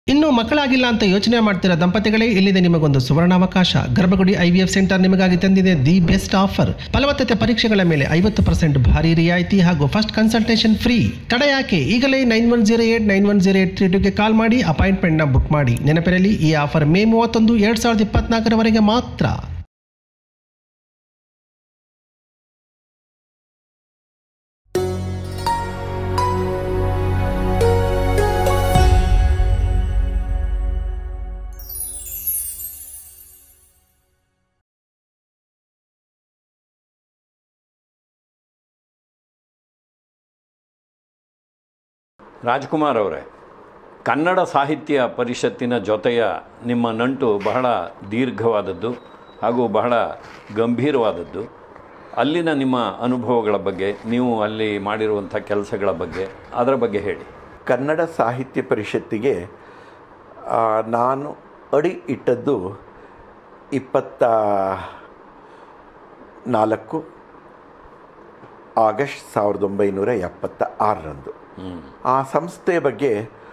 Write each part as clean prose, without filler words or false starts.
ಇನ್ನು ಮಕ್ಕಳಾಗಿಲ್ಲ ಅಂತ ಯೋಚನೆ ಮಾಡ್ತಿರೋ ದಂಪತಿಗಳೇ, ಇಲ್ಲಿದೆ ನಿಮಗೊಂದು ಸುವರ್ಣಾವಕಾಶ. ಗರ್ಭಗುಡಿ IVF ಸೆಂಟರ್ ನಿಮಗಾಗಿ ತಂದಿದೆ ದಿ ಬೆಸ್ಟ್ ಆಫರ್. ಫಲವತ್ತತೆ ಪರೀಕ್ಷೆಗಳ ಮೇಲೆ 50% ಭಾರಿ ರಿಯಾಯಿತಿ ಹಾಗೂ ಫಸ್ಟ್ ಕನ್ಸಲ್ಟೇಷನ್ ಫ್ರೀ. ತಡ ಯಾಕೆ? ಈಗಲೇ 9108910832ಗೆ ಕಾಲ್ ಮಾಡಿ ಅಪಾಯಿಂಟ್ಮೆಂಟ್ನ ಬುಕ್ ಮಾಡಿ. ನೆನಪಿರಲಿ, ಈ ಆಫರ್ ಮೇ 31, 2024 ಮಾತ್ರ. ರಾಜ್ಕುಮಾರ್ ಅವರೇ, ಕನ್ನಡ ಸಾಹಿತ್ಯ ಪರಿಷತ್ತಿನ ಜೊತೆಯ ನಿಮ್ಮ ನಂಟು ಬಹಳ ದೀರ್ಘವಾದದ್ದು ಹಾಗೂ ಬಹಳ ಗಂಭೀರವಾದದ್ದು. ಅಲ್ಲಿನ ನಿಮ್ಮ ಅನುಭವಗಳ ಬಗ್ಗೆ, ನೀವು ಅಲ್ಲಿ ಮಾಡಿರುವಂಥ ಕೆಲಸಗಳ ಬಗ್ಗೆ, ಅದರ ಬಗ್ಗೆ ಹೇಳಿ. ಕನ್ನಡ ಸಾಹಿತ್ಯ ಪರಿಷತ್ತಿಗೆ ನಾನು ಅಡಿ ಇಟ್ಟದ್ದು 24 ಆಗಸ್ಟ್ 1976ರಂದು. ಆ ಸಂಸ್ಥೆಯ ಬಗ್ಗೆ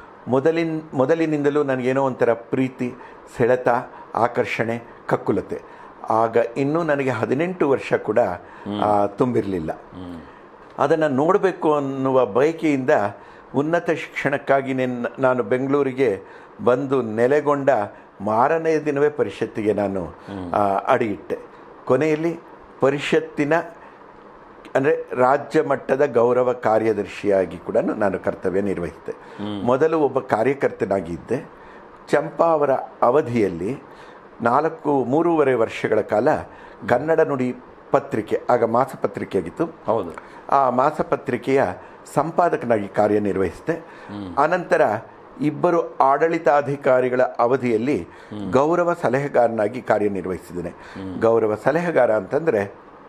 ಮೊದಲಿನಿಂದಲೂ ನನಗೇನೋ ಒಂಥರ ಪ್ರೀತಿ, ಸೆಳೆತ, ಆಕರ್ಷಣೆ, ಕಕ್ಕುಲತೆ. ಆಗ ಇನ್ನೂ ನನಗೆ 18 ವರ್ಷ ಕೂಡ ತುಂಬಿರಲಿಲ್ಲ. ಅದನ್ನು ನೋಡಬೇಕು ಅನ್ನುವ ಬಯಕೆಯಿಂದ ಉನ್ನತ ಶಿಕ್ಷಣಕ್ಕಾಗಿ ನಾನು ಬೆಂಗಳೂರಿಗೆ ಬಂದು ನೆಲೆಗೊಂಡ ಮಾರನೆಯ ದಿನವೇ ಪರಿಷತ್ತಿಗೆ ನಾನು ಅಡಿಯಿಟ್ಟೆ. ಕೊನೆಯಲ್ಲಿ ಪರಿಷತ್ತಿನ ಅಂದರೆ ರಾಜ್ಯ ಮಟ್ಟದ ಗೌರವ ಕಾರ್ಯದರ್ಶಿಯಾಗಿ ಕೂಡ ನಾನು ಕರ್ತವ್ಯ ನಿರ್ವಹಿಸಿದೆ. ಮೊದಲು ಒಬ್ಬ ಕಾರ್ಯಕರ್ತನಾಗಿದ್ದೆ. ಚಂಪಾ ಅವರ ಅವಧಿಯಲ್ಲಿ 3.5 ವರ್ಷಗಳ ಕಾಲ ಕನ್ನಡ ನುಡಿ ಪತ್ರಿಕೆ, ಆಗ ಮಾಸಪತ್ರಿಕೆ ಆಗಿತ್ತು, ಹೌದು, ಆ ಮಾಸಪತ್ರಿಕೆಯ ಸಂಪಾದಕನಾಗಿ ಕಾರ್ಯನಿರ್ವಹಿಸಿದೆ. ಅನಂತರ 2 ಆಡಳಿತಾಧಿಕಾರಿಗಳ ಅವಧಿಯಲ್ಲಿ ಗೌರವ ಸಲಹೆಗಾರನಾಗಿ ಕಾರ್ಯನಿರ್ವಹಿಸಿದ್ದೇನೆ. ಗೌರವ ಸಲಹೆಗಾರ ಅಂತಂದರೆ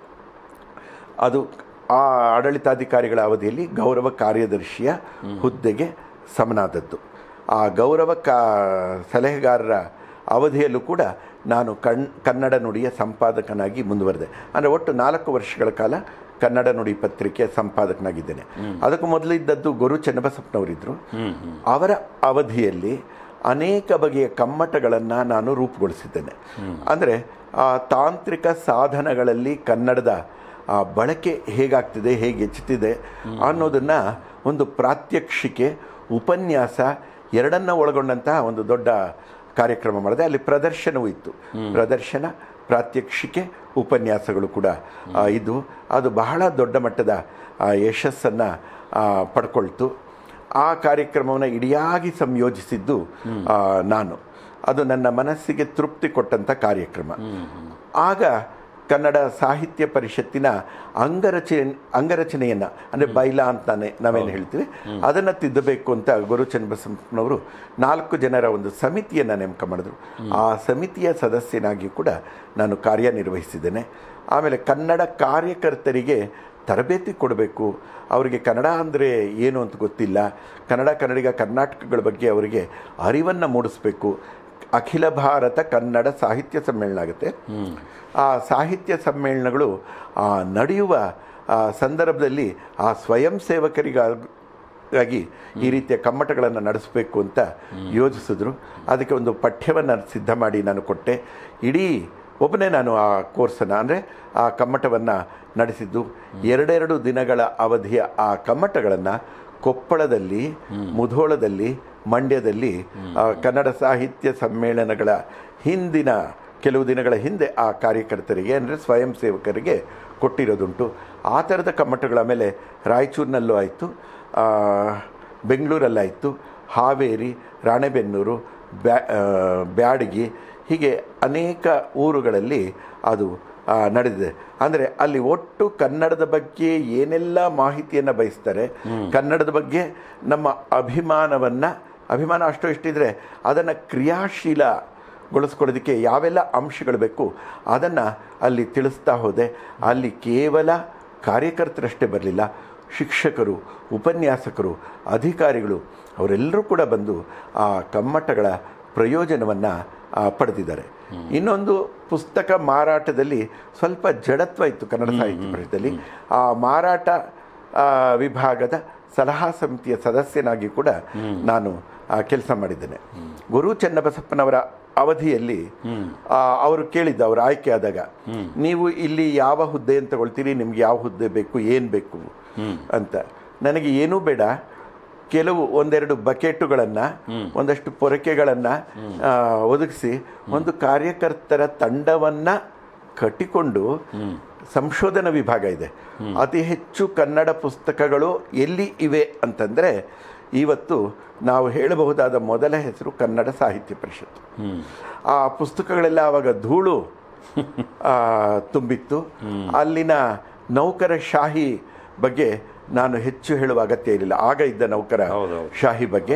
ಅದು ಆ ಆಡಳಿತಾಧಿಕಾರಿಗಳ ಅವಧಿಯಲ್ಲಿ ಗೌರವ ಕಾರ್ಯದರ್ಶಿಯ ಹುದ್ದೆಗೆ ಸಮನಾದದ್ದು. ಆ ಗೌರವ ಸಲಹೆಗಾರರ ಅವಧಿಯಲ್ಲೂ ಕೂಡ ನಾನು ಕನ್ನಡ ನುಡಿಯ ಸಂಪಾದಕನಾಗಿ ಮುಂದುವರೆದೆ. ಅಂದರೆ ಒಟ್ಟು 4 ವರ್ಷಗಳ ಕಾಲ ಕನ್ನಡ ನುಡಿ ಪತ್ರಿಕೆಯ ಸಂಪಾದಕನಾಗಿದ್ದೇನೆ. ಅದಕ್ಕೂ ಮೊದಲಿದ್ದದ್ದು ಗುರು ಚನ್ನಬಸಪ್ಪನವರಿದ್ದರು. ಅವರ ಅವಧಿಯಲ್ಲಿ ಅನೇಕ ಬಗೆಯ ಕಮ್ಮಟಗಳನ್ನು ನಾನು ರೂಪುಗೊಳಿಸಿದ್ದೇನೆ. ಅಂದರೆ ತಾಂತ್ರಿಕ ಸಾಧನಗಳಲ್ಲಿ ಕನ್ನಡದ ಬಳಕೆ ಹೇಗಾಗ್ತಿದೆ, ಹೇಗೆ ಹೆಚ್ಚುತ್ತಿದೆ ಅನ್ನೋದನ್ನು ಒಂದು ಪ್ರಾತ್ಯಕ್ಷಿಕೆ, ಉಪನ್ಯಾಸ ಎರಡನ್ನ ಒಳಗೊಂಡಂತಹ ಒಂದು ದೊಡ್ಡ ಕಾರ್ಯಕ್ರಮ ಮಾಡಿದೆ. ಅಲ್ಲಿ ಪ್ರದರ್ಶನವೂ ಇತ್ತು. ಪ್ರದರ್ಶನ, ಪ್ರಾತ್ಯಕ್ಷಿಕೆ, ಉಪನ್ಯಾಸಗಳು ಕೂಡ ಇದ್ದು ಅದು ಬಹಳ ದೊಡ್ಡ ಮಟ್ಟದ ಯಶಸ್ಸನ್ನು ಪಡ್ಕೊಳ್ತು. ಆ ಕಾರ್ಯಕ್ರಮವನ್ನು ಇಡಿಯಾಗಿ ಸಂಯೋಜಿಸಿದ್ದು ನಾನು. ಅದು ನನ್ನ ಮನಸ್ಸಿಗೆ ತೃಪ್ತಿ ಕೊಟ್ಟಂಥ ಕಾರ್ಯಕ್ರಮ. ಆಗ ಕನ್ನಡ ಸಾಹಿತ್ಯ ಪರಿಷತ್ತಿನ ಅಂಗರಚನೆಯನ್ನು, ಅಂದರೆ ಬೈಲಾ ಅಂತ ನಾವೇನು ಹೇಳ್ತೀವಿ, ಅದನ್ನು ತಿದ್ದಬೇಕು ಅಂತ ಗುರು ಚನ್ನಬಸಪ್ಪನವರು 4 ಜನರ ಒಂದು ಸಮಿತಿಯನ್ನು ನೇಮಕ ಮಾಡಿದ್ರು. ಆ ಸಮಿತಿಯ ಸದಸ್ಯನಾಗಿ ಕೂಡ ನಾನು ಕಾರ್ಯನಿರ್ವಹಿಸಿದ್ದೇನೆ. ಆಮೇಲೆ ಕನ್ನಡ ಕಾರ್ಯಕರ್ತರಿಗೆ ತರಬೇತಿ ಕೊಡಬೇಕು, ಅವರಿಗೆ ಕನ್ನಡ ಅಂದರೆ ಏನು ಅಂತ ಗೊತ್ತಿಲ್ಲ, ಕನ್ನಡಿಗ ಕರ್ನಾಟಕಗಳ ಬಗ್ಗೆ ಅವರಿಗೆ ಅರಿವನ್ನು ಮೂಡಿಸ್ಬೇಕು. ಅಖಿಲ ಭಾರತ ಕನ್ನಡ ಸಾಹಿತ್ಯ ಸಮ್ಮೇಳನ ಆಗುತ್ತೆ. ಆ ಸಾಹಿತ್ಯ ಸಮ್ಮೇಳನಗಳು ನಡೆಯುವ ಸಂದರ್ಭದಲ್ಲಿ ಆ ಸ್ವಯಂ ಸೇವಕರಿಗಾಗಿ ಈ ರೀತಿಯ ಕಮ್ಮಟಗಳನ್ನು ನಡೆಸಬೇಕು ಅಂತ ಯೋಜಿಸಿದ್ರು. ಅದಕ್ಕೆ ಒಂದು ಪಠ್ಯವನ್ನು ಸಿದ್ಧ ಮಾಡಿ ನಾನು ಕೊಟ್ಟೆ. ಇಡೀ ಒಬ್ಬನೇ ನಾನು ಆ ಕೋರ್ಸನ್ನು, ಅಂದರೆ ಆ ಕಮ್ಮಟವನ್ನು ನಡೆಸಿದ್ದು. 2 ದಿನಗಳ ಅವಧಿಯ ಆ ಕಮ್ಮಟಗಳನ್ನು ಕೊಪ್ಪಳದಲ್ಲಿ, ಮುಧೋಳದಲ್ಲಿ, ಮಂಡ್ಯದಲ್ಲಿ ಕನ್ನಡ ಸಾಹಿತ್ಯ ಸಮ್ಮೇಳನಗಳ ಹಿಂದಿನ ಕೆಲವು ದಿನಗಳ ಹಿಂದೆ ಆ ಕಾರ್ಯಕರ್ತರಿಗೆ, ಅಂದರೆ ಸ್ವಯಂ ಸೇವಕರಿಗೆ ಕೊಟ್ಟಿರೋದುಂಟು. ಆ ಥರದ ಕಮ್ಮಟಗಳ ಮೇಲೆ ರಾಯಚೂರಿನಲ್ಲೂ ಆಯಿತು, ಬೆಂಗಳೂರಲ್ಲಾಯಿತು, ಹಾವೇರಿ, ರಾಣೆಬೆನ್ನೂರು, ಬ್ಯಾಡಗಿ, ಹೀಗೆ ಅನೇಕ ಊರುಗಳಲ್ಲಿ ಅದು ನಡೆದಿದೆ. ಅಂದರೆ ಅಲ್ಲಿ ಒಟ್ಟು ಕನ್ನಡದ ಬಗ್ಗೆ ಏನೆಲ್ಲ ಮಾಹಿತಿಯನ್ನು ಬಯಸ್ತಾರೆ, ಕನ್ನಡದ ಬಗ್ಗೆ ನಮ್ಮ ಅಭಿಮಾನ ಅಷ್ಟೋ ಇಷ್ಟಿದ್ರೆ ಅದನ್ನು ಕ್ರಿಯಾಶೀಲಗೊಳಿಸ್ಕೊಳ್ಳೋದಕ್ಕೆ ಯಾವೆಲ್ಲ ಅಂಶಗಳು ಬೇಕು ಅದನ್ನು ಅಲ್ಲಿ ತಿಳಿಸ್ತಾ ಹೋದೆ. ಅಲ್ಲಿ ಕೇವಲ ಕಾರ್ಯಕರ್ತರಷ್ಟೇ ಬರಲಿಲ್ಲ, ಶಿಕ್ಷಕರು, ಉಪನ್ಯಾಸಕರು, ಅಧಿಕಾರಿಗಳು ಅವರೆಲ್ಲರೂ ಕೂಡ ಬಂದು ಆ ಕಮ್ಮಟಗಳ ಪ್ರಯೋಜನವನ್ನು ಪಡೆದಿದ್ದಾರೆ. ಇನ್ನೊಂದು, ಪುಸ್ತಕ ಮಾರಾಟದಲ್ಲಿ ಸ್ವಲ್ಪ ಜಡತ್ವ ಇತ್ತು ಕನ್ನಡ ಸಾಹಿತ್ಯ ಪರಿಷತ್ತಲ್ಲಿ. ಆ ಮಾರಾಟ ವಿಭಾಗದ ಸಲಹಾ ಸಮಿತಿಯ ಸದಸ್ಯನಾಗಿ ಕೂಡ ನಾನು ಕೆಲಸ ಮಾಡಿದ್ದೇನೆ. ಗುರು ಚನ್ನಬಸಪ್ಪನವರ ಅವಧಿಯಲ್ಲಿ ಅವರು ಕೇಳಿದ್ದ, ಅವರು ಆಯ್ಕೆ ಆದಾಗ, ನೀವು ಇಲ್ಲಿ ಯಾವ ಹುದ್ದೆಯನ್ನು ತಗೊಳ್ತೀರಿ, ನಿಮ್ಗೆ ಯಾವ ಹುದ್ದೆ ಬೇಕು, ಏನು ಬೇಕು ಅಂತ. ನನಗೆ ಏನೂ ಬೇಡ, ಕೆಲವು ಒಂದೆರಡು ಬಕೆಟುಗಳನ್ನು, ಒಂದಷ್ಟು ಪೊರಕೆಗಳನ್ನು ಒದಗಿಸಿ ಒಂದು ಕಾರ್ಯಕರ್ತರ ತಂಡವನ್ನು ಕಟ್ಟಿಕೊಂಡು, ಸಂಶೋಧನಾ ವಿಭಾಗ ಇದೆ, ಅತಿ ಹೆಚ್ಚು ಕನ್ನಡ ಪುಸ್ತಕಗಳು ಎಲ್ಲಿ ಇವೆ ಅಂತಂದರೆ ಇವತ್ತು ನಾವು ಹೇಳಬಹುದಾದ ಮೊದಲ ಹೆಸರು ಕನ್ನಡ ಸಾಹಿತ್ಯ ಪರಿಷತ್ತು. ಆ ಪುಸ್ತಕಗಳೆಲ್ಲ ಆವಾಗ ಧೂಳು ತುಂಬಿತ್ತು. ಅಲ್ಲಿನ ನೌಕರ ಶಾಹಿ ಬಗ್ಗೆ ನಾನು ಹೆಚ್ಚು ಹೇಳುವ ಅಗತ್ಯ ಇರಲಿಲ್ಲ, ಆಗ ಇದ್ದ ನೌಕರ ಶಾಹಿ ಬಗ್ಗೆ.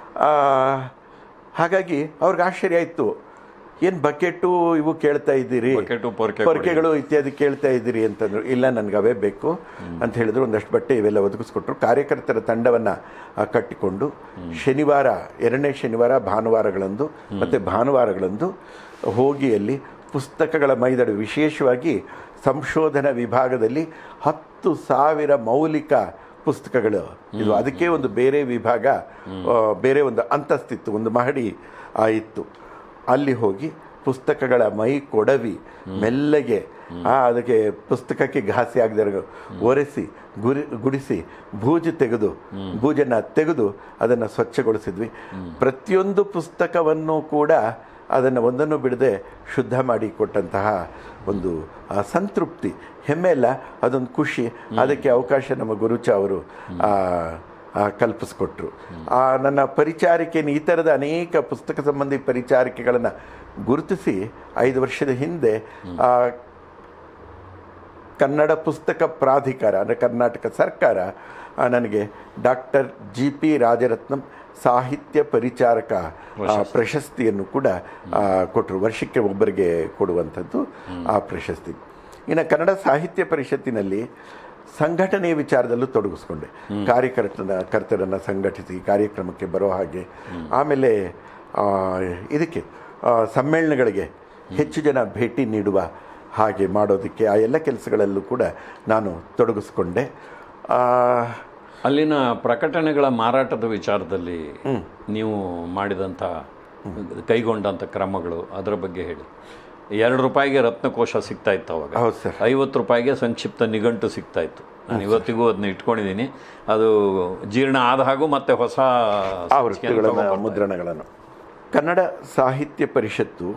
ಹಾಗಾಗಿ ಅವ್ರಿಗೆ ಆಶ್ಚರ್ಯ ಆಯಿತು, ಏನು ಬಕೆಟು ಇವು ಕೇಳ್ತಾ ಇದ್ದೀರಿ, ಪೊರಕೆಗಳು ಇತ್ಯಾದಿ ಕೇಳ್ತಾ ಇದ್ದೀರಿ ಅಂತಂದ್ರು. ಇಲ್ಲ, ನನಗೆ ಅವೇ ಬೇಕು ಅಂತ ಹೇಳಿದ್ರು. ಒಂದಷ್ಟು ಬಟ್ಟೆ ಇವೆಲ್ಲ ಒದಗಿಸ್ಕೊಟ್ರು. ಕಾರ್ಯಕರ್ತರ ತಂಡವನ್ನು ಕಟ್ಟಿಕೊಂಡು ಶನಿವಾರ, ಎರಡನೇ ಶನಿವಾರ, ಭಾನುವಾರಗಳಂದು ಮತ್ತು ಭಾನುವಾರಗಳಂದು ಹೋಗಿ ಅಲ್ಲಿ ಪುಸ್ತಕಗಳ ಮೈದಡು, ವಿಶೇಷವಾಗಿ ಸಂಶೋಧನಾ ವಿಭಾಗದಲ್ಲಿ 10,000 ಮೌಲಿಕ ಪುಸ್ತಕಗಳು ಇದು. ಅದಕ್ಕೆ ಒಂದು ಬೇರೆ ವಿಭಾಗ, ಬೇರೆ ಒಂದು ಅಂತಸ್ತಿತ್ತು, ಒಂದು ಮಹಡಿ ಇತ್ತು. ಅಲ್ಲಿ ಹೋಗಿ ಪುಸ್ತಕಗಳ ಮೈ ಕೊಡವಿ ಮೆಲ್ಲಗೆ ಅದಕ್ಕೆ ಪುಸ್ತಕಕ್ಕೆ ಘಾಸಿ ಆಗದೆ ಒರೆಸಿ ಗುಡಿಸಿ ಬೂಜನ್ನು ತೆಗೆದು ಅದನ್ನು ಸ್ವಚ್ಛಗೊಳಿಸಿದ್ವಿ. ಪ್ರತಿಯೊಂದು ಪುಸ್ತಕವನ್ನು ಕೂಡ ಅದನ್ನು ಒಂದನ್ನು ಬಿಡದೆ ಶುದ್ಧ ಮಾಡಿ ಕೊಟ್ಟಂತಹ ಒಂದು ಸಂತೃಪ್ತಿ, ಹೆಮ್ಮೆ ಅಲ್ಲ, ಅದೊಂದು ಖುಷಿ. ಅದಕ್ಕೆ ಅವಕಾಶ ನಮ್ಮ ಗುರುಚ ಅವರು ಕಲ್ಪಿಸ್ಕೊಟ್ರು. ನನ್ನ ಪರಿಚಾರಿಕೆಯನ್ನು, ಈ ಥರದ ಅನೇಕ ಪುಸ್ತಕ ಸಂಬಂಧಿ ಪರಿಚಾರಿಕೆಗಳನ್ನು ಗುರುತಿಸಿ 5 ವರ್ಷದ ಹಿಂದೆ ಕನ್ನಡ ಪುಸ್ತಕ ಪ್ರಾಧಿಕಾರ ಅಂದರೆ ಕರ್ನಾಟಕ ಸರ್ಕಾರ ನನಗೆ ಡಾಕ್ಟರ್ GP ರಾಜರತ್ನಂ ಸಾಹಿತ್ಯ ಪರಿಚಾರಕ ಪ್ರಶಸ್ತಿಯನ್ನು ಕೂಡ ಕೊಟ್ಟರು. ವರ್ಷಕ್ಕೆ ಒಬ್ಬರಿಗೆ ಕೊಡುವಂಥದ್ದು ಆ ಪ್ರಶಸ್ತಿ. ಇನ್ನು ಕನ್ನಡ ಸಾಹಿತ್ಯ ಪರಿಷತ್ತಿನಲ್ಲಿ ಸಂಘಟನೆಯ ವಿಚಾರದಲ್ಲೂ ತೊಡಗಿಸ್ಕೊಂಡೆ. ಕಾರ್ಯಕರ್ತರನ್ನು ಸಂಘಟಿಸಿ ಕಾರ್ಯಕ್ರಮಕ್ಕೆ ಬರೋ ಹಾಗೆ, ಆಮೇಲೆ ಇದಕ್ಕೆ ಸಮ್ಮೇಳನಗಳಿಗೆ ಹೆಚ್ಚು ಜನ ಭೇಟಿ ನೀಡುವ ಹಾಗೆ ಮಾಡೋದಕ್ಕೆ, ಆ ಎಲ್ಲ ಕೆಲಸಗಳಲ್ಲೂ ಕೂಡ ನಾನು ತೊಡಗಿಸ್ಕೊಂಡೆ. ಅಲ್ಲಿನ ಪ್ರಕಟಣೆಗಳ ಮಾರಾಟದ ವಿಚಾರದಲ್ಲಿ ನೀವು ಮಾಡಿದಂಥ, ಕೈಗೊಂಡಂಥ ಕ್ರಮಗಳು, ಅದರ ಬಗ್ಗೆ ಹೇಳಿ. 2 ರೂಪಾಯಿಗೆ ರತ್ನಕೋಶ ಸಿಗ್ತಾ ಇತ್ತು ಅವಾಗ. ಹೌದು ಸರ್. 50 ರೂಪಾಯಿಗೆ ಸಂಕ್ಷಿಪ್ತ ನಿಘಂಟು ಸಿಗ್ತಾ ಇತ್ತು. ನಾನು ಇವತ್ತಿಗೂ ಅದನ್ನ ಇಟ್ಕೊಂಡಿದ್ದೀನಿ. ಅದು ಜೀರ್ಣ ಆದ ಹಾಗೂ ಮತ್ತೆ ಹೊಸ ಮುದ್ರಣಗಳನ್ನು. ಕನ್ನಡ ಸಾಹಿತ್ಯ ಪರಿಷತ್ತು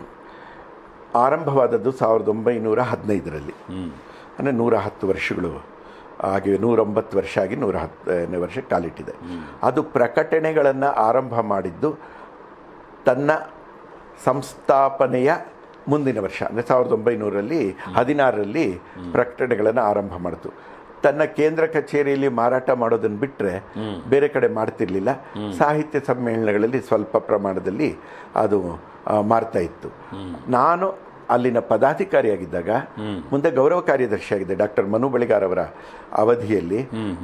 ಆರಂಭವಾದದ್ದು 1915ರಲ್ಲಿ, ಅಂದರೆ 110 ವರ್ಷಗಳು ಆಗಿವೆ. 109 ವರ್ಷ ಆಗಿ 110ನೇ ವರ್ಷ ಕಾಲಿಟ್ಟಿದೆ. ಅದು ಪ್ರಕಟಣೆಗಳನ್ನು ಆರಂಭ ಮಾಡಿದ್ದು ತನ್ನ ಸಂಸ್ಥಾಪನೆಯ ಮುಂದಿನ ವರ್ಷ, ಅಂದರೆ 1916ರಲ್ಲಿ ಪ್ರಕಟಣೆಗಳನ್ನು ಆರಂಭ ಮಾಡಿತು. ತನ್ನ ಕೇಂದ್ರ ಕಚೇರಿಯಲ್ಲಿ ಮಾರಾಟ ಮಾಡೋದನ್ನು ಬಿಟ್ಟರೆ ಬೇರೆ ಕಡೆ ಮಾಡ್ತಿರ್ಲಿಲ್ಲ. ಸಾಹಿತ್ಯ ಸಮ್ಮೇಳನಗಳಲ್ಲಿ ಸ್ವಲ್ಪ ಪ್ರಮಾಣದಲ್ಲಿ ಅದು ಮಾರ್ತಾ ಇತ್ತು. ನಾನು ಅಲ್ಲಿನ ಪದಾಧಿಕಾರಿಯಾಗಿದ್ದಾಗ, ಮುಂದೆ ಗೌರವ ಕಾರ್ಯದರ್ಶಿಯಾಗಿದ್ದೆ. ಡಾಕ್ಟರ್ ಮನು ಬಳಿಗಾರ್ ಅವರ ಅವಧಿಯಲ್ಲಿ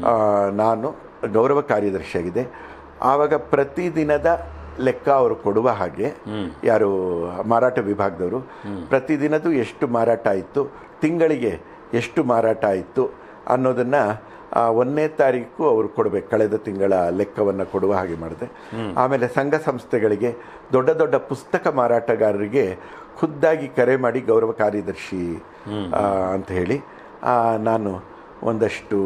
ನಾನು ಗೌರವ ಕಾರ್ಯದರ್ಶಿಯಾಗಿದೆ. ಆವಾಗ ಪ್ರತಿದಿನದ ಲೆಕ್ಕ ಅವರು ಕೊಡುವ ಹಾಗೆ, ಯಾರು ಮಾರಾಟ ವಿಭಾಗದವರು, ಪ್ರತಿದಿನದ್ದು ಎಷ್ಟು ಮಾರಾಟ ಆಯಿತು, ತಿಂಗಳಿಗೆ ಎಷ್ಟು ಮಾರಾಟ ಆಯಿತು ಅನ್ನೋದನ್ನು 1ನೇ ತಾರೀಕು ಅವರು ಕೊಡಬೇಕು. ಕಳೆದ ತಿಂಗಳ ಲೆಕ್ಕವನ್ನು ಕೊಡುವ ಹಾಗೆ ಮಾಡಿದೆ. ಆಮೇಲೆ ಸಂಘ ಸಂಸ್ಥೆಗಳಿಗೆ, ದೊಡ್ಡ ದೊಡ್ಡ ಪುಸ್ತಕ ಮಾರಾಟಗಾರರಿಗೆ ಖುದ್ದಾಗಿ ಕರೆ ಮಾಡಿ ಗೌರವ ಕಾರ್ಯದರ್ಶಿ ಅಂತ ಹೇಳಿ ನಾನು ಒಂದಷ್ಟು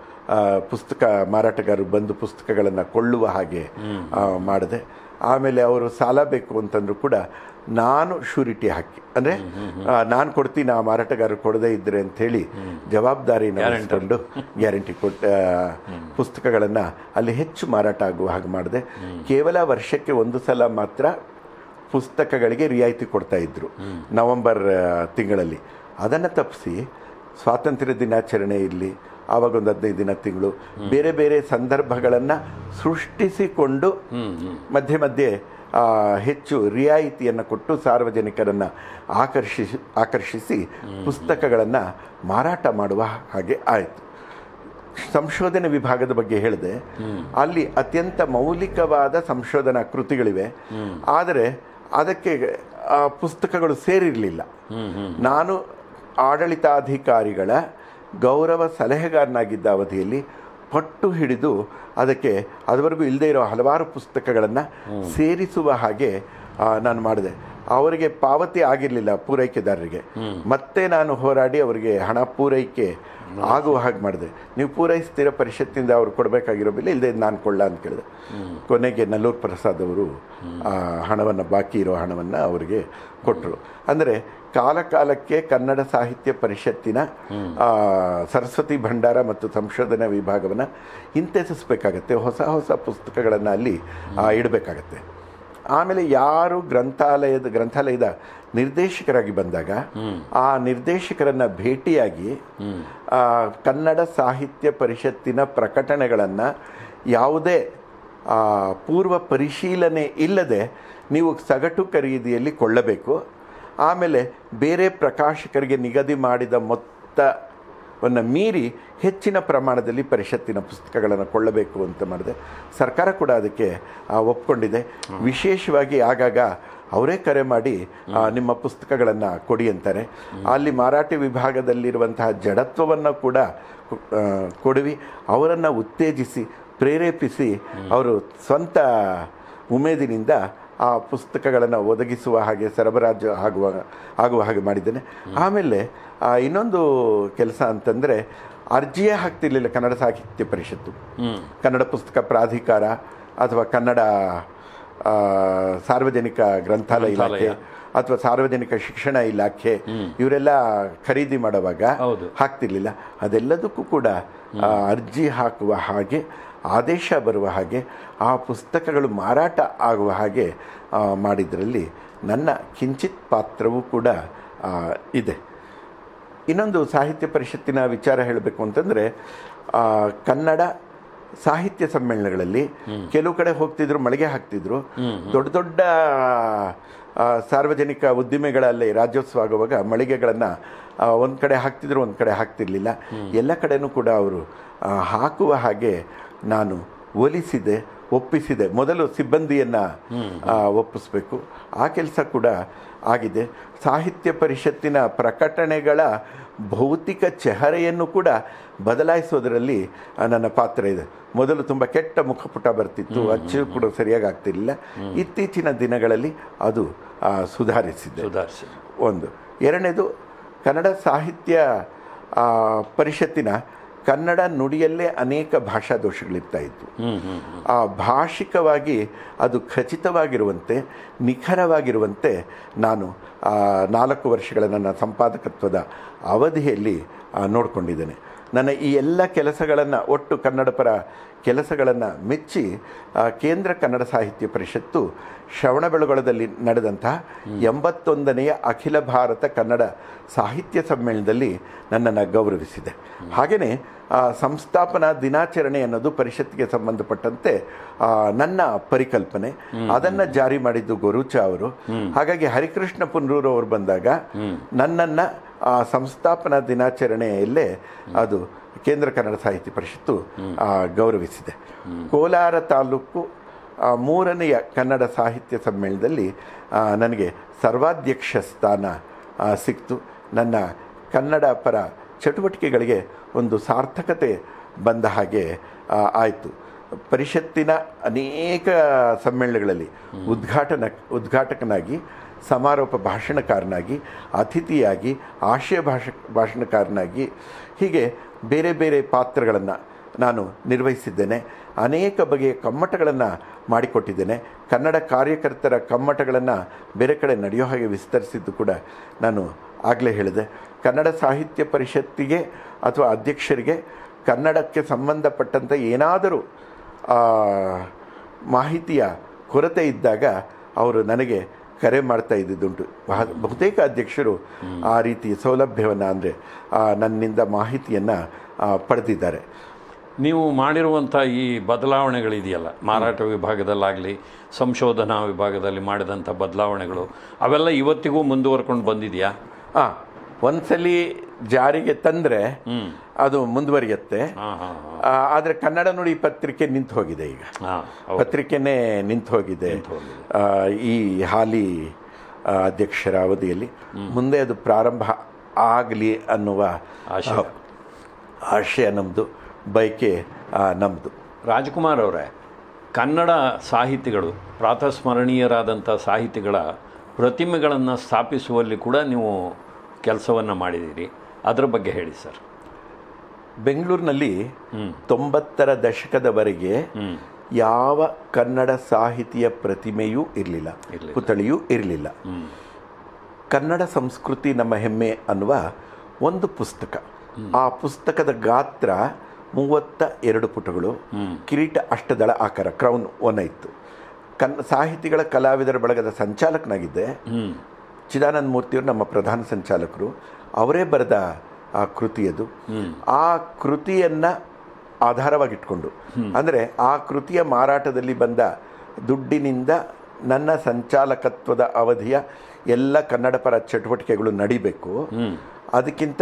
ಪುಸ್ತಕ ಮಾರಾಟಗಾರರು ಬಂದು ಪುಸ್ತಕಗಳನ್ನು ಕೊಳ್ಳುವ ಹಾಗೆ ಮಾಡಿದೆ. ಆಮೇಲೆ ಅವರು ಸಾಲ ಬೇಕು ಅಂತಂದರೂ ಕೂಡ ನಾನು ಶೂರಿಟಿ ಹಾಕಿ, ಅಂದರೆ ನಾನು ಕೊಡ್ತೀನಿ, ಆ ಮಾರಾಟಗಾರರು ಕೊಡದೇ ಇದ್ದರೆ ಅಂಥೇಳಿ ಜವಾಬ್ದಾರಿನ ವಹಿಸಿಕೊಂಡು ಗ್ಯಾರಂಟಿ ಕೊಟ್ಟ ಪುಸ್ತಕಗಳನ್ನು ಅಲ್ಲಿ ಹೆಚ್ಚು ಮಾರಾಟ ಆಗುವ ಹಾಗೆ ಮಾಡಿದೆ. ಕೇವಲ ವರ್ಷಕ್ಕೆ 1 ಸಲ ಮಾತ್ರ ಪುಸ್ತಕಗಳಿಗೆ ರಿಯಾಯಿತಿ ಕೊಡ್ತಾ ಇದ್ದರು, ನವೆಂಬರ್ ತಿಂಗಳಲ್ಲಿ. ಅದನ್ನು ತಪ್ಪಿಸಿ ಸ್ವಾತಂತ್ರ್ಯ ದಿನಾಚರಣೆ ಇರಲಿ, ಆವಾಗ ಒಂದು 15 ದಿನ, ತಿಂಗಳು, ಬೇರೆ ಬೇರೆ ಸಂದರ್ಭಗಳನ್ನು ಸೃಷ್ಟಿಸಿಕೊಂಡು ಮಧ್ಯೆ ಮಧ್ಯೆ ಹೆಚ್ಚು ರಿಯಾಯಿತಿಯನ್ನು ಕೊಟ್ಟು ಸಾರ್ವಜನಿಕರನ್ನು ಆಕರ್ಷಿಸಿ ಪುಸ್ತಕಗಳನ್ನು ಮಾರಾಟ ಮಾಡುವ ಹಾಗೆ ಆಯಿತು. ಸಂಶೋಧನೆ ವಿಭಾಗದ ಬಗ್ಗೆ ಹೇಳಿದೆ. ಅಲ್ಲಿ ಅತ್ಯಂತ ಮೌಲಿಕವಾದ ಸಂಶೋಧನಾ ಕೃತಿಗಳಿವೆ, ಆದರೆ ಅದಕ್ಕೆ ಪುಸ್ತಕಗಳು ಸೇರಿರಲಿಲ್ಲ. ನಾನು ಆಡಳಿತಾಧಿಕಾರಿಗಳ ಗೌರವ ಸಲಹೆಗಾರನಾಗಿದ್ದ ಅವಧಿಯಲ್ಲಿ ಪಟ್ಟು ಹಿಡಿದು ಅದಕ್ಕೆ ಅದುವರೆಗೂ ಇಲ್ಲದೆ ಇರೋ ಹಲವಾರು ಪುಸ್ತಕಗಳನ್ನು ಸೇರಿಸುವ ಹಾಗೆ ನಾನು ಮಾಡಿದೆ. ಅವರಿಗೆ ಪಾವತಿ ಆಗಿರಲಿಲ್ಲ ಪೂರೈಕೆದಾರರಿಗೆ. ಮತ್ತೆ ನಾನು ಹೋರಾಡಿ ಅವರಿಗೆ ಹಣ ಪೂರೈಕೆ ಆಗುವ ಹಾಗೆ ಮಾಡಿದೆ. ನೀವು ಪೂರೈಸ್ತೀರ ಪರಿಷತ್ತಿಂದ ಅವ್ರು ಕೊಡಬೇಕಾಗಿರೋ ಬಿಲ್, ಇಲ್ಲದೆ ನಾನು ಕೊಳ್ಳ ಅಂತ ಕೇಳಿದೆ. ಕೊನೆಗೆ ನಲ್ಲೂರು ಪ್ರಸಾದ್ ಅವರು ಹಣವನ್ನು, ಬಾಕಿ ಇರೋ ಹಣವನ್ನು ಅವರಿಗೆ ಕೊಟ್ಟರು. ಅಂದರೆ ಕಾಲಕಾಲಕ್ಕೆ ಕನ್ನಡ ಸಾಹಿತ್ಯ ಪರಿಷತ್ತಿನ ಸರಸ್ವತಿ ಭಂಡಾರ ಮತ್ತು ಸಂಶೋಧನಾ ವಿಭಾಗವನ್ನು ಹಿಂತೆಸಿಸ್ಬೇಕಾಗತ್ತೆ. ಹೊಸ ಹೊಸ ಪುಸ್ತಕಗಳನ್ನು ಅಲ್ಲಿ ಇಡಬೇಕಾಗತ್ತೆ. ಆಮೇಲೆ ಯಾರು ಗ್ರಂಥಾಲಯದ ನಿರ್ದೇಶಕರಾಗಿ ಬಂದಾಗ ಆ ನಿರ್ದೇಶಕರನ್ನು ಭೇಟಿಯಾಗಿ ಕನ್ನಡ ಸಾಹಿತ್ಯ ಪರಿಷತ್ತಿನ ಪ್ರಕಟಣೆಗಳನ್ನು ಯಾವುದೇ ಪೂರ್ವ ಪರಿಶೀಲನೆ ಇಲ್ಲದೆ ನೀವು ಸಗಟು ಖರೀದಿಯಲ್ಲಿ ಕೊಳ್ಳಬೇಕು. ಆಮೇಲೆ ಬೇರೆ ಪ್ರಕಾಶಕರಿಗೆ ನಿಗದಿ ಮಾಡಿದ ಮೊತ್ತವನ್ನು ಮೀರಿ ಹೆಚ್ಚಿನ ಪ್ರಮಾಣದಲ್ಲಿ ಪರಿಷತ್ತಿನ ಪುಸ್ತಕಗಳನ್ನು ಕೊಳ್ಳಬೇಕು ಅಂತ ಮಾಡಿದೆ. ಸರ್ಕಾರ ಕೂಡ ಅದಕ್ಕೆ ಒಪ್ಕೊಂಡಿದೆ. ವಿಶೇಷವಾಗಿ ಆಗಾಗ ಅವರೇ ಕರೆ ಮಾಡಿ ನಿಮ್ಮ ಪುಸ್ತಕಗಳನ್ನು ಕೊಡಿ ಅಂತಾರೆ. ಅಲ್ಲಿ ಮಾರಾಟ ವಿಭಾಗದಲ್ಲಿರುವಂತಹ ಜಡತ್ವವನ್ನು ಕೂಡ ಕೊಡುವಿ, ಅವರನ್ನು ಉತ್ತೇಜಿಸಿ ಪ್ರೇರೇಪಿಸಿ ಅವರು ಸ್ವಂತ ಉಮೇದಿನಿಂದ ಆ ಪುಸ್ತಕಗಳನ್ನು ಒದಗಿಸುವ ಹಾಗೆ ಸರಬರಾಜು ಆಗುವ ಹಾಗೆ ಮಾಡಿದ್ದೇನೆ. ಆಮೇಲೆ ಇನ್ನೊಂದು ಕೆಲಸ ಅಂತಂದರೆ, ಅರ್ಜಿಯೇ ಹಾಕ್ತಿರ್ಲಿಲ್ಲ ಕನ್ನಡ ಸಾಹಿತ್ಯ ಪರಿಷತ್ತು, ಕನ್ನಡ ಪುಸ್ತಕ ಪ್ರಾಧಿಕಾರ ಅಥವಾ ಕನ್ನಡ ಸಾರ್ವಜನಿಕ ಗ್ರಂಥಾಲಯ ಇಲಾಖೆ ಅಥವಾ ಸಾರ್ವಜನಿಕ ಶಿಕ್ಷಣ ಇಲಾಖೆ ಇವರೆಲ್ಲ ಖರೀದಿ ಮಾಡುವಾಗ ಹಾಕ್ತಿರ್ಲಿಲ್ಲ. ಅದೆಲ್ಲದಕ್ಕೂ ಕೂಡ ಅರ್ಜಿ ಹಾಕುವ ಹಾಗೆ, ಆದೇಶ ಬರುವ ಹಾಗೆ, ಆ ಪುಸ್ತಕಗಳು ಮಾರಾಟ ಆಗುವ ಹಾಗೆ ಮಾಡಿದ್ರಲ್ಲಿ ನನ್ನ ಕಿಂಚಿತ್ ಪಾತ್ರವೂ ಕೂಡ ಇದೆ. ಇನ್ನೊಂದು ಸಾಹಿತ್ಯ ಪರಿಷತ್ತಿನ ವಿಚಾರ ಹೇಳಬೇಕು ಅಂತಂದರೆ, ಕನ್ನಡ ಸಾಹಿತ್ಯ ಸಮ್ಮೇಳನಗಳಲ್ಲಿ ಕೆಲವು ಕಡೆ ಹೋಗ್ತಿದ್ರು, ಮಳಿಗೆ ಹಾಕ್ತಿದ್ರು. ದೊಡ್ಡ ದೊಡ್ಡ ಸಾರ್ವಜನಿಕ ಉದ್ದಿಮೆಗಳಲ್ಲಿ ರಾಜ್ಯೋತ್ಸವ ಆಗುವಾಗ ಮಳಿಗೆಗಳನ್ನು ಒಂದು ಕಡೆ ಹಾಕ್ತಿದ್ರು, ಒಂದು ಕಡೆ ಹಾಕ್ತಿರ್ಲಿಲ್ಲ. ಎಲ್ಲ ಕಡೆನೂ ಕೂಡ ಅವರು ಹಾಕುವ ಹಾಗೆ ನಾನು ಒಪ್ಪಿಸಿದೆ. ಮೊದಲು ಸಿಬ್ಬಂದಿಯನ್ನು ಒಪ್ಪಿಸಬೇಕು. ಆ ಕೆಲಸ ಕೂಡ ಆಗಿದೆ. ಸಾಹಿತ್ಯ ಪರಿಷತ್ತಿನ ಪ್ರಕಟಣೆಗಳ ಭೌತಿಕ ಚೆಹರೆಯನ್ನು ಕೂಡ ಬದಲಾಯಿಸೋದರಲ್ಲಿ ನನ್ನ ಪಾತ್ರ ಇದೆ. ಮೊದಲು ತುಂಬ ಕೆಟ್ಟ ಮುಖಪುಟ ಬರ್ತಿತ್ತು, ಅಚ್ಚು ಕೂಡ ಸರಿಯಾಗಿ ಆಗ್ತಿರಲಿಲ್ಲ. ಇತ್ತೀಚಿನ ದಿನಗಳಲ್ಲಿ ಅದು ಸುಧಾರಿಸಿದೆ. ಒಂದು. ಎರಡನೇದು, ಕನ್ನಡ ಸಾಹಿತ್ಯ ಪರಿಷತ್ತಿನ ಕನ್ನಡ ನುಡಿಯಲ್ಲೇ ಅನೇಕ ಭಾಷಾ ದೋಷಗಳಿರ್ತಾ ಇತ್ತು. ಭಾಷಿಕವಾಗಿ ಅದು ಖಚಿತವಾಗಿರುವಂತೆ, ನಿಖರವಾಗಿರುವಂತೆ ನಾನು 4 ವರ್ಷಗಳ ನನ್ನ ಸಂಪಾದಕತ್ವದ ಅವಧಿಯಲ್ಲಿ ನೋಡಿಕೊಂಡಿದ್ದೇನೆ. ನನ್ನ ಈ ಎಲ್ಲ ಕೆಲಸಗಳನ್ನು, ಒಟ್ಟು ಕನ್ನಡ ಪರ ಕೆಲಸಗಳನ್ನು ಮೆಚ್ಚಿ ಕೇಂದ್ರ ಕನ್ನಡ ಸಾಹಿತ್ಯ ಪರಿಷತ್ತು ಶ್ರವಣಬೆಳಗೊಳದಲ್ಲಿ ನಡೆದಂತಹ 81ನೇ ಅಖಿಲ ಭಾರತ ಕನ್ನಡ ಸಾಹಿತ್ಯ ಸಮ್ಮೇಳನದಲ್ಲಿ ನನ್ನನ್ನು ಗೌರವಿಸಿದೆ. ಹಾಗೆಯೇ ಸಂಸ್ಥಾಪನಾ ದಿನಾಚರಣೆ ಅನ್ನೋದು ಪರಿಷತ್ತಿಗೆ ಸಂಬಂಧಪಟ್ಟಂತೆ ನನ್ನ ಪರಿಕಲ್ಪನೆ. ಅದನ್ನು ಜಾರಿ ಮಾಡಿದ್ದು ಗೊರೂಚ ಅವರು. ಹಾಗಾಗಿ ಹರಿಕೃಷ್ಣ ಪುನರೂರು ಅವರು ಬಂದಾಗ ನನ್ನನ್ನು ಸಂಸ್ಥಾಪನಾ ದಿನಾಚರಣೆಯಲ್ಲೇ ಅದು ಕೇಂದ್ರ ಕನ್ನಡ ಸಾಹಿತ್ಯ ಪರಿಷತ್ತು ಗೌರವಿಸಿದೆ. ಕೋಲಾರ ತಾಲೂಕು 3ನೇ ಕನ್ನಡ ಸಾಹಿತ್ಯ ಸಮ್ಮೇಳನದಲ್ಲಿ ನನಗೆ ಸರ್ವಾಧ್ಯಕ್ಷ ಸ್ಥಾನ ಸಿಕ್ತು. ನನ್ನ ಕನ್ನಡ ಪರ ಚಟುವಟಿಕೆಗಳಿಗೆ ಒಂದು ಸಾರ್ಥಕತೆ ಬಂದ ಹಾಗೆ ಆಯಿತು. ಪರಿಷತ್ತಿನ ಅನೇಕ ಸಮ್ಮೇಳನಗಳಲ್ಲಿ ಉದ್ಘಾಟಕನಾಗಿ, ಸಮಾರೋಪ ಭಾಷಣಕಾರನಾಗಿ, ಅತಿಥಿಯಾಗಿ, ಆಶಯ ಭಾಷಣಕಾರನಾಗಿ, ಹೀಗೆ ಬೇರೆ ಬೇರೆ ಪಾತ್ರಗಳನ್ನು ನಾನು ನಿರ್ವಹಿಸಿದ್ದೇನೆ. ಅನೇಕ ಬಗೆಯ ಕಮ್ಮಟಗಳನ್ನು ಮಾಡಿಕೊಟ್ಟಿದ್ದೇನೆ. ಕನ್ನಡ ಕಾರ್ಯಕರ್ತರ ಕಮ್ಮಟಗಳನ್ನು ಬೇರೆ ಕಡೆ ನಡೆಯೋ ಹಾಗೆ ವಿಸ್ತರಿಸಿದ್ದು ಕೂಡ ನಾನು ಆಗಲೇ ಹೇಳಿದೆ. ಕನ್ನಡ ಸಾಹಿತ್ಯ ಪರಿಷತ್ತಿಗೆ ಅಥವಾ ಅಧ್ಯಕ್ಷರಿಗೆ ಕನ್ನಡಕ್ಕೆ ಸಂಬಂಧಪಟ್ಟಂಥ ಏನಾದರೂ ಮಾಹಿತಿಯ ಕೊರತೆ ಇದ್ದಾಗ ಅವರು ನನಗೆ ಕರೆ ಮಾಡ್ತಾ ಇದ್ದಿದ್ದುಂಟು. ಬಹುತೇಕ ಅಧ್ಯಕ್ಷರು ಆ ರೀತಿ ಸೌಲಭ್ಯವನ್ನು, ಅಂದರೆ ನನ್ನಿಂದ ಮಾಹಿತಿಯನ್ನು ಪಡೆದಿದ್ದಾರೆ. ನೀವು ಮಾಡಿರುವಂಥ ಈ ಬದಲಾವಣೆಗಳಿದೆಯಲ್ಲ, ಮಾರಾಟ ವಿಭಾಗದಲ್ಲಾಗಲಿ ಸಂಶೋಧನಾ ವಿಭಾಗದಲ್ಲಿ ಮಾಡಿದಂಥ ಬದಲಾವಣೆಗಳು, ಅವೆಲ್ಲ ಇವತ್ತಿಗೂ ಮುಂದುವರ್ಕೊಂಡು ಬಂದಿದೆಯಾ? ಒಂದ್ಸಲಿ ಜಾರಿಗೆ ತಂದರೆ ಅದು ಮುಂದುವರಿಯುತ್ತೆ. ಆದರೆ ಕನ್ನಡ ನುಡಿ ಪತ್ರಿಕೆ ನಿಂತು ಹೋಗಿದೆ. ಈಗ ಪತ್ರಿಕೆನೇ ನಿಂತು ಹೋಗಿದೆ ಈ ಹಾಲಿ ಅಧ್ಯಕ್ಷರ ಅವಧಿಯಲ್ಲಿ. ಮುಂದೆ ಅದು ಪ್ರಾರಂಭ ಆಗಲಿ ಅನ್ನುವ ಆಶಯ ನಮ್ಮದು. ಬಯಕೆ ನಮ್ಮದು. ರಾಜ್ಕುಮಾರ್ ಅವರೇ, ಕನ್ನಡ ಸಾಹಿತಿಗಳು, ಪ್ರಾತಸ್ಮರಣೀಯರಾದಂಥ ಸಾಹಿತಿಗಳ ಪ್ರತಿಮೆಗಳನ್ನು ಸ್ಥಾಪಿಸುವಲ್ಲಿ ಕೂಡ ನೀವು ಕೆಲಸವನ್ನು ಮಾಡಿದ್ದೀರಿ. ಅದರ ಬಗ್ಗೆ ಹೇಳಿ ಸರ್. ಬೆಂಗಳೂರಿನಲ್ಲಿ 90ರ ದಶಕದವರೆಗೆ ಯಾವ ಕನ್ನಡ ಸಾಹಿತಿಯ ಪ್ರತಿಮೆಯೂ ಇರಲಿಲ್ಲ, ಪುತ್ಥಳಿಯೂ ಇರಲಿಲ್ಲ. ಕನ್ನಡ ಸಂಸ್ಕೃತಿ ನಮ್ಮ ಹೆಮ್ಮೆ ಅನ್ನುವ ಒಂದು ಪುಸ್ತಕ, ಆ ಪುಸ್ತಕದ ಗಾತ್ರ 32 ಪುಟಗಳು, ಕಿರೀಟ ಅಷ್ಟದಳ ಆಕಾರ, ಕ್ರೌನ್ ಒನ ಇತ್ತು. ಸಾಹಿತಿಗಳ ಕಲಾವಿದರ ಬಳಗದ ಸಂಚಾಲಕನಾಗಿದ್ದೆ. ಚಿದಾನಂದ ಮೂರ್ತಿಯವರು ನಮ್ಮ ಪ್ರಧಾನ ಸಂಚಾಲಕರು. ಅವರೇ ಬರೆದ ಆ ಕೃತಿಯದು. ಆ ಕೃತಿಯನ್ನು ಆಧಾರವಾಗಿಟ್ಕೊಂಡು, ಅಂದರೆ ಆ ಕೃತಿಯ ಮಾರಾಟದಲ್ಲಿ ಬಂದ ದುಡ್ಡಿನಿಂದ ನನ್ನ ಸಂಚಾಲಕತ್ವದ ಅವಧಿಯ ಎಲ್ಲ ಕನ್ನಡ ಪರ ಚಟುವಟಿಕೆಗಳು ನಡಿಬೇಕು. ಅದಕ್ಕಿಂತ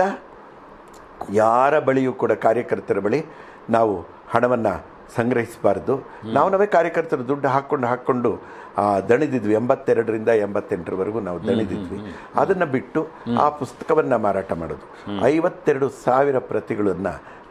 ಯಾರ ಬಳಿಯೂ ಕೂಡ, ಕಾರ್ಯಕರ್ತರ ಬಳಿ ನಾವು ಹಣವನ್ನು ಸಂಗ್ರಹಿಸಬಾರ್ದು. ನಾವೇ ಕಾರ್ಯಕರ್ತರು ದುಡ್ಡು ಹಾಕ್ಕೊಂಡು ದಣಿದಿದ್ವಿ. 82ರಿಂದ 88ರವರೆಗೂ ನಾವು ದಣಿದಿದ್ವಿ. ಅದನ್ನು ಬಿಟ್ಟು ಆ ಪುಸ್ತಕವನ್ನು ಮಾರಾಟ ಮಾಡೋದು. 52,000 ಪ್ರತಿಗಳನ್ನು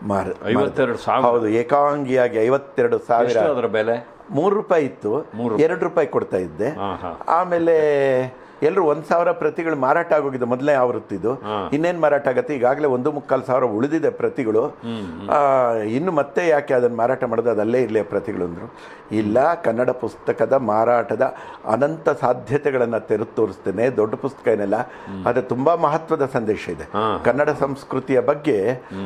ಹೌದು, ಏಕಾಂಗಿಯಾಗಿ 52,000. ಅದರ ಬೆಲೆ ₹3 ಇತ್ತು, ₹2 ಕೊಡ್ತಾ ಇದ್ದೆ. ಆಮೇಲೆ ಎಲ್ಲರೂ 1,000 ಪ್ರತಿಗಳು ಮಾರಾಟ ಆಗೋಗಿದೆ ಮೊದಲನೇ ಆವೃತ್ತಿದು. ಇನ್ನೇನು ಮಾರಾಟ ಆಗತ್ತೆ, ಈಗಾಗಲೇ 1,500 ಉಳಿದಿದೆ ಪ್ರತಿಗಳು. ಇನ್ನು ಮತ್ತೆ ಯಾಕೆ ಅದನ್ನು ಮಾರಾಟ ಮಾಡೋದು, ಅದಲ್ಲೇ ಇರಲಿ ಪ್ರತಿಗಳು ಅಂದರು. ಇಲ್ಲ, ಕನ್ನಡ ಪುಸ್ತಕದ ಮಾರಾಟದ ಅನಂತ ಸಾಧ್ಯತೆಗಳನ್ನು ತೆರೆದು ತೋರಿಸ್ತೇನೆ. ದೊಡ್ಡ ಪುಸ್ತಕ ಏನೆಲ್ಲ, ಅದು ತುಂಬ ಮಹತ್ವದ ಸಂದೇಶ ಇದೆ. ಕನ್ನಡ ಸಂಸ್ಕೃತಿಯ ಬಗ್ಗೆ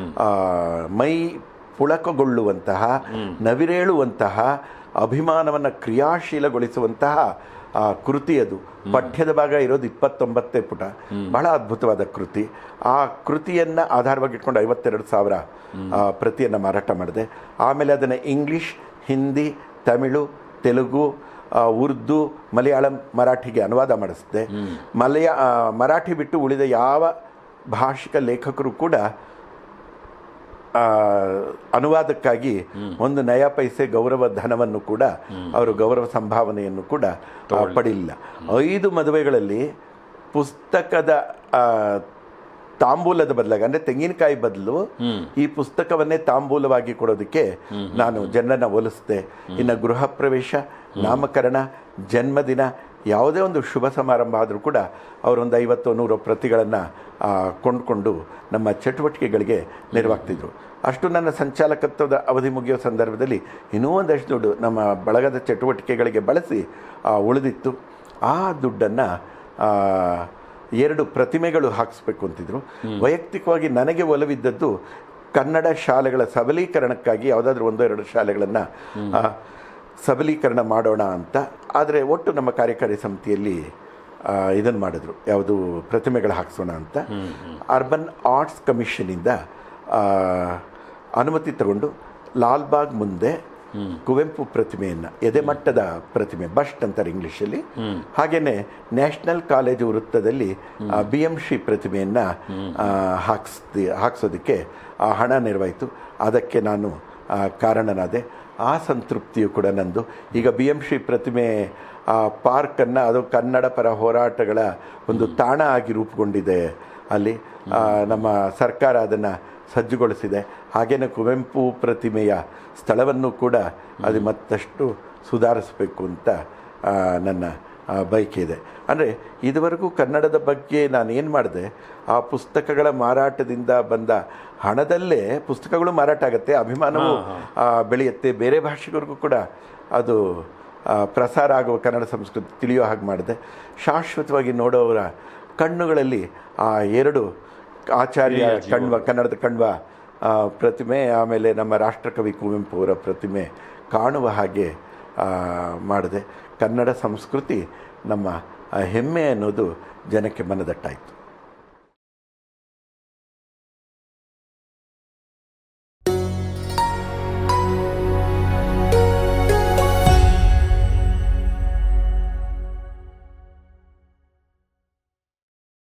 ಮೈ ಪುಳಕಗೊಳ್ಳುವಂತಹ, ನವಿರೇಳುವಂತಹ, ಅಭಿಮಾನವನ್ನು ಕ್ರಿಯಾಶೀಲಗೊಳಿಸುವಂತಹ ಕೃತಿಯದು. ಪಠ್ಯದ ಭಾಗ ಇರೋದು 29 ಪುಟ. ಬಹಳ ಅದ್ಭುತವಾದ ಕೃತಿ. ಆ ಕೃತಿಯನ್ನು ಆಧಾರವಾಗಿಟ್ಕೊಂಡು 52,000 ಪ್ರತಿಯನ್ನು ಮಾರಾಟ ಮಾಡಿದೆ. ಆಮೇಲೆ ಅದನ್ನು ಇಂಗ್ಲೀಷ್, ಹಿಂದಿ, ತಮಿಳು, ತೆಲುಗು, ಉರ್ದು, ಮಲಯಾಳಂ, ಮರಾಠಿಗೆ ಅನುವಾದ ಮಾಡಿಸಿದೆ. ಮರಾಠಿ ಬಿಟ್ಟು ಉಳಿದ ಯಾವ ಭಾಷಿಕ ಲೇಖಕರು ಕೂಡ ಅನುವಾದಕ್ಕಾಗಿ ಒಂದು ನಯ ಪೈಸೆ ಗೌರವ ಧನವನ್ನು ಕೂಡ, ಅವರು ಗೌರವ ಸಂಭಾವನೆಯನ್ನು ಕೂಡ ಪಡೆಯಲಿಲ್ಲ. 5 ಮದುವೆಗಳಲ್ಲಿ ಪುಸ್ತಕದ ತಾಂಬೂಲದ ಬದಲಾಗಿ, ಅಂದರೆ ತೆಂಗಿನಕಾಯಿ ಬದಲು ಈ ಪುಸ್ತಕವನ್ನೇ ತಾಂಬೂಲವಾಗಿ ಕೊಡೋದಕ್ಕೆ ನಾನು ಜನರನ್ನು ಒಲಿಸಿದೆ. ಇನ್ನು ಗೃಹ ಪ್ರವೇಶ, ನಾಮಕರಣ, ಜನ್ಮದಿನ, ಯಾವುದೇ ಒಂದು ಶುಭ ಸಮಾರಂಭ ಆದರೂ ಕೂಡ ಅವರೊಂದು 50-100 ಪ್ರತಿಗಳನ್ನು ಕೊಂಡುಕೊಂಡು ನಮ್ಮ ಚಟುವಟಿಕೆಗಳಿಗೆ ನೆರವಾಗ್ತಿದ್ರು. ಅಷ್ಟು ನನ್ನ ಸಂಚಾಲಕತ್ವದ ಅವಧಿ ಮುಗಿಯೋ ಸಂದರ್ಭದಲ್ಲಿ ಇನ್ನೂ ಒಂದಷ್ಟು ದುಡ್ಡು ನಮ್ಮ ಬಳಗದ ಚಟುವಟಿಕೆಗಳಿಗೆ ಬಳಸಿ ಉಳಿದಿತ್ತು. ಆ ದುಡ್ಡನ್ನು 2 ಪ್ರತಿಮೆಗಳು ಹಾಕಿಸ್ಬೇಕು ಅಂತಿದ್ರು. ವೈಯಕ್ತಿಕವಾಗಿ ನನಗೆ ಒಲವಿದ್ದದ್ದು ಕನ್ನಡ ಶಾಲೆಗಳ ಸಬಲೀಕರಣಕ್ಕಾಗಿ ಯಾವುದಾದ್ರೂ 1-2 ಶಾಲೆಗಳನ್ನು ಸಬಲೀಕರಣ ಮಾಡೋಣ ಅಂತ. ಆದರೆ ಒಟ್ಟು ನಮ್ಮ ಕಾರ್ಯಕಾರಿ ಸಮಿತಿಯಲ್ಲಿ ಇದನ್ನು ಮಾಡಿದ್ರು, ಯಾವುದು ಪ್ರತಿಮೆಗಳು ಹಾಕಿಸೋಣ ಅಂತ. ಅರ್ಬನ್ ಆರ್ಟ್ಸ್ ಕಮಿಷನಿಂದ ಅನುಮತಿ ತಗೊಂಡು ಲಾಲ್ಬಾಗ್ ಮುಂದೆ ಕುವೆಂಪು ಪ್ರತಿಮೆಯನ್ನು, ಎದೆಮಟ್ಟದ ಪ್ರತಿಮೆ, ಬಸ್ಟ್ ಅಂತಾರೆ ಇಂಗ್ಲೀಷಲ್ಲಿ, ಹಾಗೆಯೇ ನ್ಯಾಷನಲ್ ಕಾಲೇಜು ವೃತ್ತದಲ್ಲಿ BMC ಪ್ರತಿಮೆಯನ್ನು ಹಾಕ್ಸೋದಕ್ಕೆ ಹಣ ನೆರವಾಯಿತು. ಅದಕ್ಕೆ ನಾನು ಕಾರಣನಾದೆ. ಆ ಸಂತೃಪ್ತಿಯು ಕೂಡ ನಂದು. ಈಗ BMC ಪ್ರತಿಮೆ ಪಾರ್ಕನ್ನು, ಅದು ಕನ್ನಡ ಪರ ಹೋರಾಟಗಳ ಒಂದು ತಾಣ ಆಗಿ ರೂಪುಗೊಂಡಿದೆ. ಅಲ್ಲಿ ನಮ್ಮ ಸರ್ಕಾರ ಅದನ್ನು ಸಜ್ಜುಗೊಳಿಸಿದೆ. ಹಾಗೆಯೇ ಕುವೆಂಪು ಪ್ರತಿಮೆಯ ಸ್ಥಳವನ್ನು ಕೂಡ ಅದು ಮತ್ತಷ್ಟು ಸುಧಾರಿಸಬೇಕು ಅಂತ ನನ್ನ ಬಯಕೆ ಇದೆ. ಅಂದರೆ ಇದುವರೆಗೂ ಕನ್ನಡದ ಬಗ್ಗೆ ನಾನು ಏನು ಮಾಡಿದೆ, ಆ ಪುಸ್ತಕಗಳ ಮಾರಾಟದಿಂದ ಬಂದ ಹಣದಲ್ಲೇ ಪುಸ್ತಕಗಳು ಮಾರಾಟ ಆಗುತ್ತೆ, ಅಭಿಮಾನವು ಬೆಳೆಯುತ್ತೆ, ಬೇರೆ ಭಾಷೆಗಳಿಗೂ ಕೂಡ ಅದು ಪ್ರಸಾರ ಆಗುವ ಕನ್ನಡ ಸಂಸ್ಕೃತಿ ತಿಳಿಯೋ ಹಾಗೆ ಮಾಡಿದೆ. ಶಾಶ್ವತವಾಗಿ ನೋಡೋರ ಕಣ್ಣುಗಳಲ್ಲಿ ಆ 2 ಆಚಾರ್ಯ ಕನ್ನಡದ ಕಣ್ವ ಪ್ರತಿಮೆ, ಆಮೇಲೆ ನಮ್ಮ ರಾಷ್ಟ್ರಕವಿ ಕುವೆಂಪು ಅವರ ಪ್ರತಿಮೆ ಕಾಣುವ ಹಾಗೆ ಮಾಡಿದೆ. ಕನ್ನಡ ಸಂಸ್ಕೃತಿ ನಮ್ಮ ಹೆಮ್ಮೆ ಅನ್ನೋದು ಜನಕ್ಕೆ ಮನದಟ್ಟಾಯಿತು.